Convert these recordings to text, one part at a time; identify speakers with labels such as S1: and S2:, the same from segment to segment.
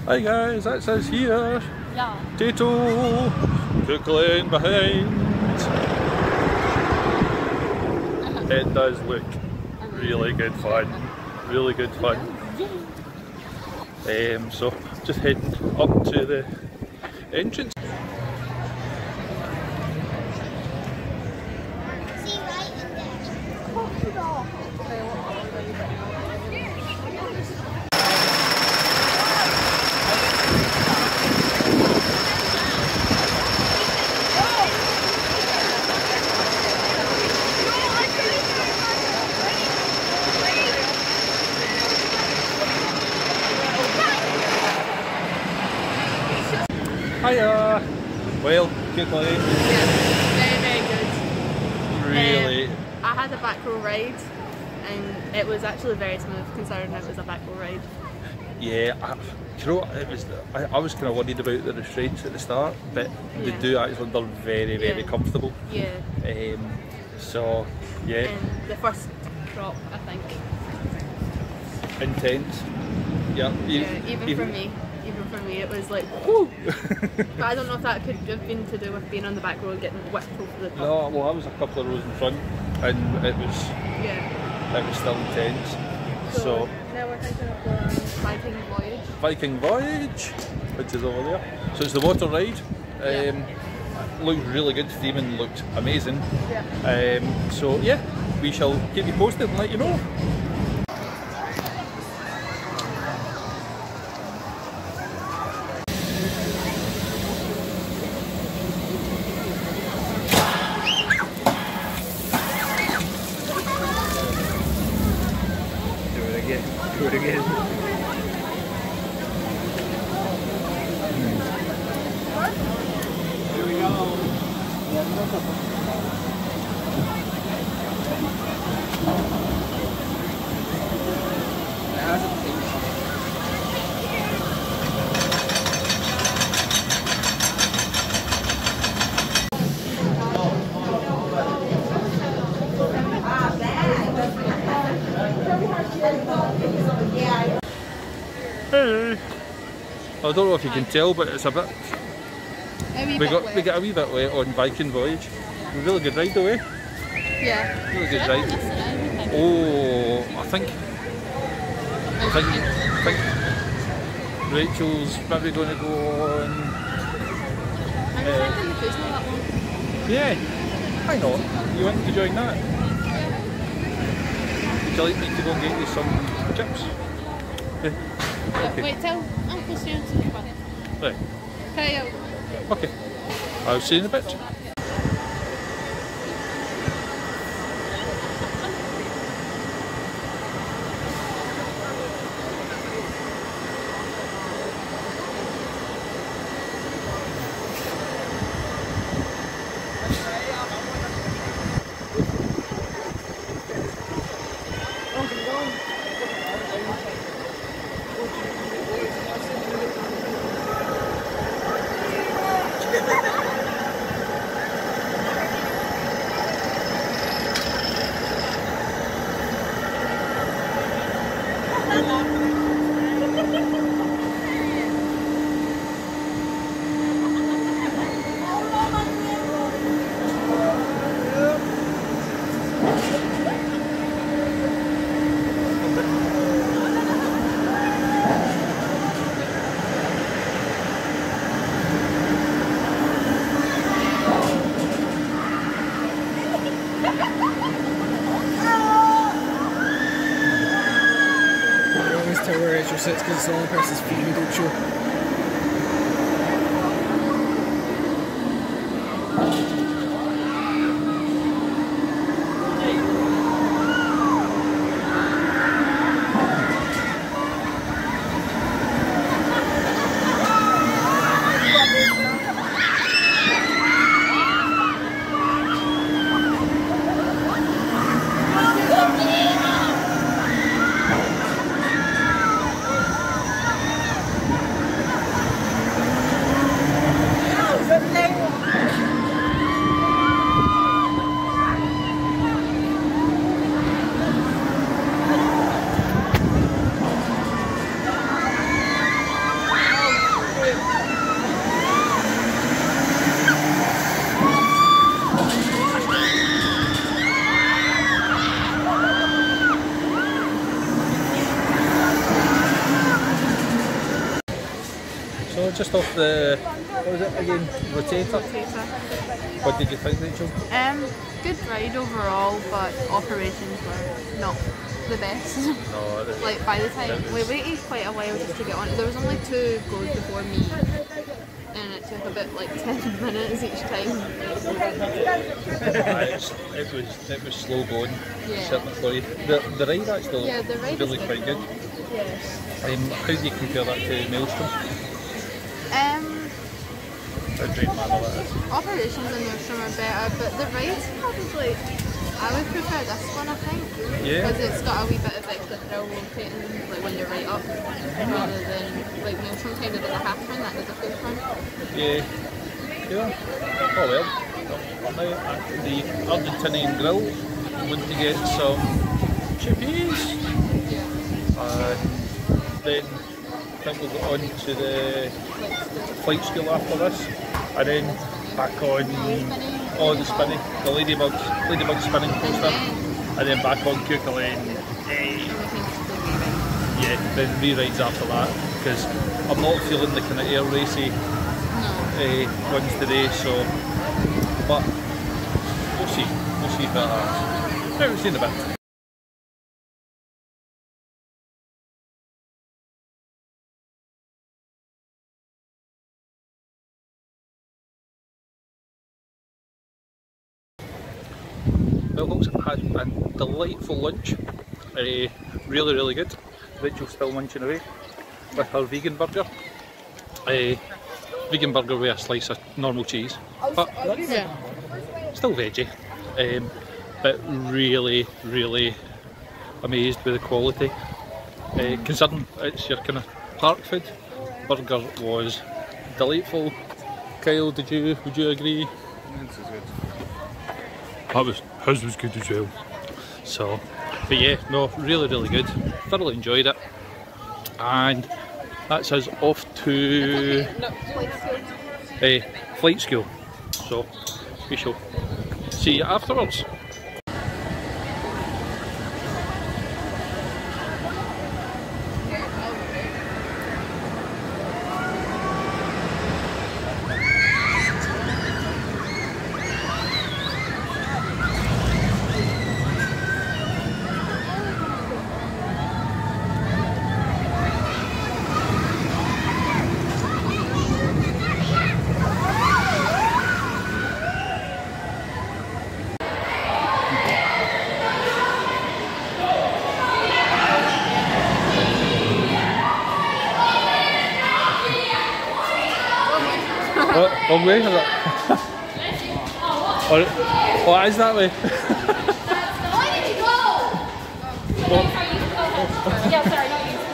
S1: Hi guys, that's us here.
S2: Yeah.
S1: Tayto, Cookland behind. It does look really good fun. Really good fun. So just heading up to the entrance. Hiya! Well, good play.
S2: Yeah, very, very good.
S1: Really?
S2: I had a back row ride and it was actually very smooth considering it was a back row ride.
S1: Yeah, you know, I was kind of worried about the restraints at the start, but they do actually, they're very, very comfortable.
S2: Yeah.
S1: So, yeah.
S2: And the first drop, I think.
S1: Intense. Yeah.
S2: Even for me, it was like, whoo! But I don't know if that could have been to do with being on the back row and getting whipped over the top.
S1: No, well, I was a couple of rows in front, and it was still intense. So
S2: now we're thinking of going Viking Voyage.
S1: Viking Voyage, which is over there. So it's the water ride. Looked really good. Steaming looked amazing. Yeah. So yeah, we shall keep you posted and let you know. Do it again. Here we go. Hey. I don't know if you can tell, but it's a bit. We got a wee bit wet on Viking Voyage. Really good ride though, eh?
S2: Yeah.
S1: Really good ride. Oh, I think Rachel's maybe going to go on.
S2: I'm thinking the food's not that long.
S1: Yeah, why not? You want to join that? Would you like me to go and get you some chips? Yeah. Okay.
S2: Wait, tell Uncle Stuart to come back.
S1: Right.
S2: Okay.
S1: Okay. I'll see you in a bit.
S3: Where Rachel sits because it's the only person's feet you don't show.
S1: No, just off the, what was it again? Rotator? What did you think, Rachel?
S2: Good ride overall, but operations were not the best.
S1: No,
S2: Like by the time we waited quite a while just to get on. There was only 2 goes before me, and it took about like 10 minutes each time.
S1: it was slow going,
S2: Yeah.
S1: certainly for you. The ride actually
S2: The ride
S1: really
S2: is
S1: quite good.
S2: Yes.
S1: How do you compare that to Maelstrom? How great manner that is.
S2: Operations in Maelstrom are better, but the ride's probably, I would prefer this one, I think.
S1: Yeah.
S2: Because it's got a wee bit of extra thrill rotating, like when you're right up, rather than like Maelstrom kind of did a half turn, that did a full turn.
S1: Yeah. Yeah. Oh well. Now at the Argentinian grill, I'm going to get some chippies. And then I think we'll go on to the flight school after this. And then back on the spinny, the ladybug spinning coaster. And then back on Cuckoo Lane. Yeah, then re-rides after that, because I'm not feeling the kind of air racy ones today, so, but we'll see if that we'll see in a bit. Well folks, I've had a delightful lunch, really good. Rachel's still munching away with her vegan burger. Vegan burger with a slice of normal cheese, but still veggie. But really amazed with the quality. Considering it's your kind of park food, burger was delightful. Kyle, would you agree?
S3: This is good.
S1: His was good as well. So, but yeah, no, really good. Thoroughly enjoyed it, and that's us off to flight school. So we shall see you afterwards. Wrong way? Is it? Oh, it is that way.
S4: Why did you go? Yeah, sorry, not you.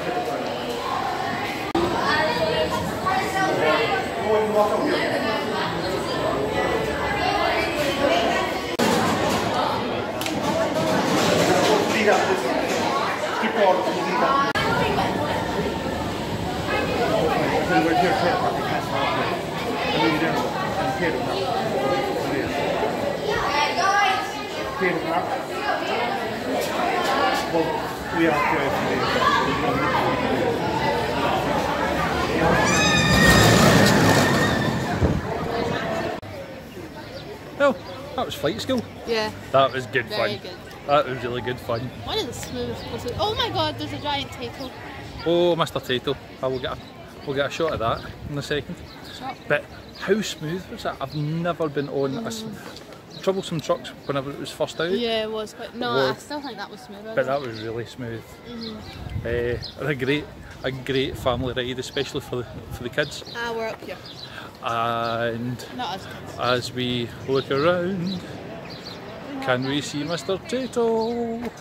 S1: Well, that was flight school.
S2: Yeah.
S1: That was good
S2: Very
S1: fun.
S2: good.
S1: That was really good fun.
S2: One of the smoothest courses. Oh my god, there's a giant Tayto.
S1: Oh, Mr. Tayto. We'll get a shot of that in a second.
S2: Shot.
S1: But how smooth was that? I've never been on troublesome trucks whenever it was first out.
S2: Yeah, it was quite. No, I still think that was smoother.
S1: But that was really smooth. And a great family ride, especially for the kids.
S2: Ah, we're up here.
S1: And
S2: Not as kids.
S1: as we look around, can we see Mr. Tayto?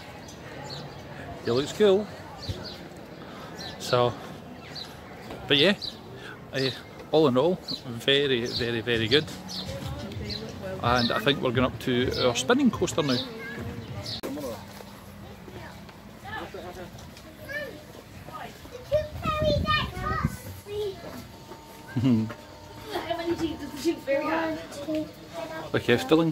S1: He looks cool. So, but yeah, all in all, very good. And I think we're going up to our spinning coaster now. Okay, Stilling.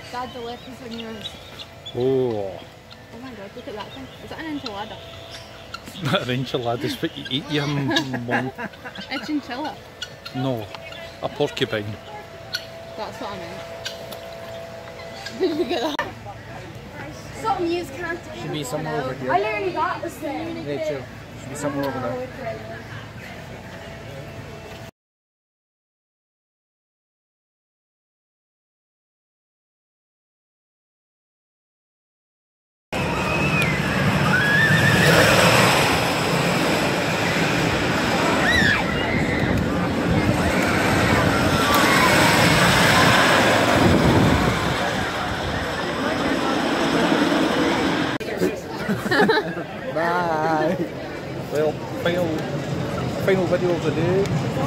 S2: Dad, the left is on yours.
S1: Oh.
S2: Oh my god, look at that thing. Is that an enchilada?
S1: Not an enchilada, is what you eat, you mum.
S2: A chinchilla.
S1: No, a porcupine.
S2: That's what I meant. Did you get that?
S4: Something you can't.
S3: Should be somewhere over here.
S4: I literally got this thing.
S3: Rachel, should be somewhere over there. Bye.
S1: Well, final video of the day.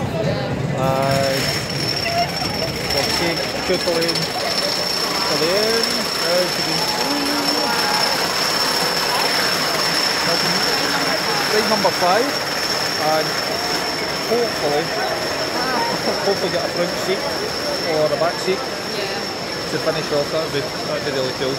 S1: We'll take Tayto in for the end. As you can see, ride number 5, and hopefully get a front seat or a back seat
S2: Yeah.
S1: to finish off. That'd be really cool.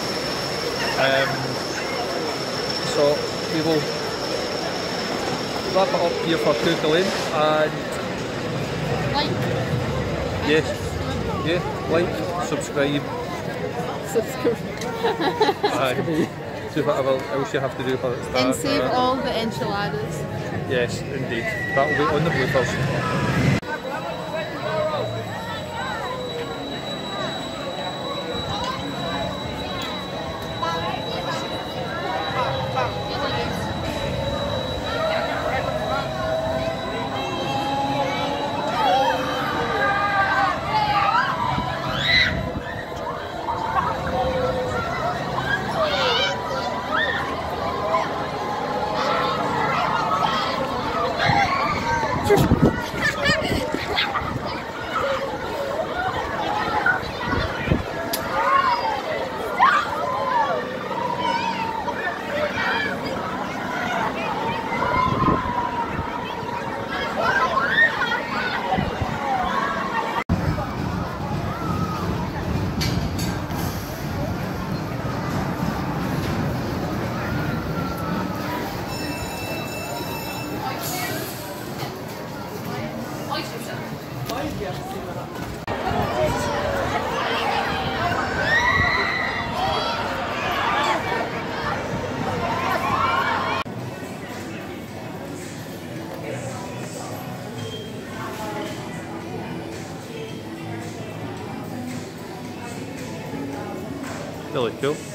S1: So we will wrap it up here for Tayto Lane, and
S2: Like.
S1: yes, yeah, like, subscribe,
S2: Subscribe.
S1: and do whatever else you have to do for it.
S2: And save all the enchiladas.
S1: Yes, indeed. That will be on the bloopers. Really cool.